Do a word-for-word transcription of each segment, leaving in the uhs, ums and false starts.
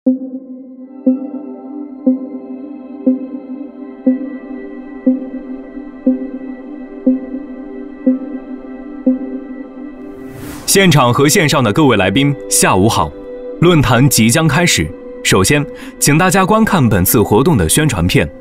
现场和线上的各位来宾，下午好！论坛即将开始，首先，请大家观看本次活动的宣传片。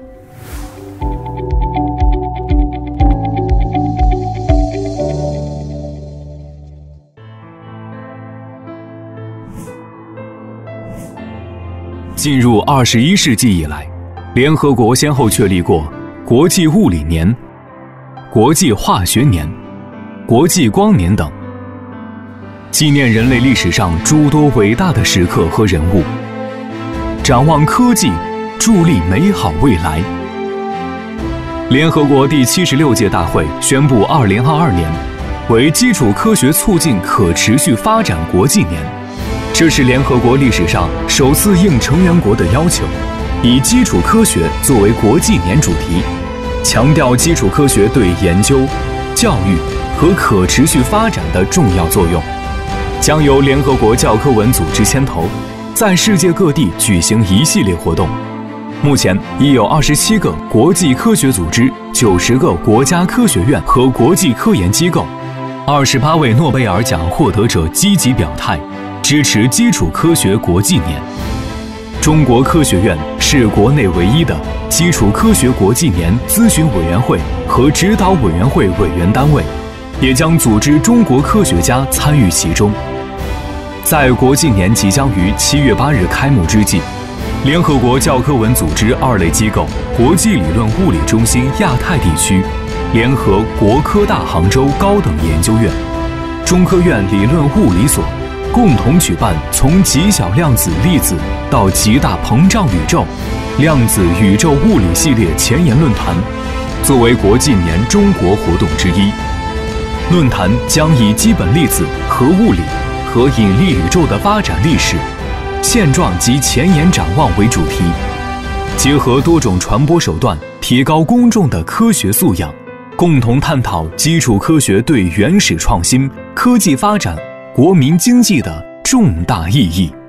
进入二十一世纪以来，联合国先后确立过国际物理年、国际化学年、国际光年等，纪念人类历史上诸多伟大的时刻和人物，展望科技，助力美好未来。联合国第七十六届大会宣布二零二二年为基础科学促进可持续发展国际年，这是联合国历史上首次应成员国的要求，以基础科学作为国际年主题，强调基础科学对研究、教育和可持续发展的重要作用。将由联合国教科文组织牵头，在世界各地举行一系列活动。目前已有二十七个国际科学组织、九十个国家科学院和国际科研机构、二十八位诺贝尔奖获得者积极表态，支持基础科学国际年。中国科学院是国内唯一的基础科学国际年咨询委员会和指导委员会委员单位，也将组织中国科学家参与其中。在国际年即将于七月八日开幕之际，联合国教科文组织二类机构国际理论物理中心亚太地区联合国科大杭州高等研究院、中科院理论物理所共同举办从极小量子粒子到极大膨胀宇宙量子宇宙物理系列前沿论坛，作为国际年中国活动之一。论坛将以基本粒子、核物理和引力宇宙的发展历史、现状及前沿展望为主题，结合多种传播手段，提高公众的科学素养，共同探讨基础科学对原始创新、科技发展、国民经济的重大意义。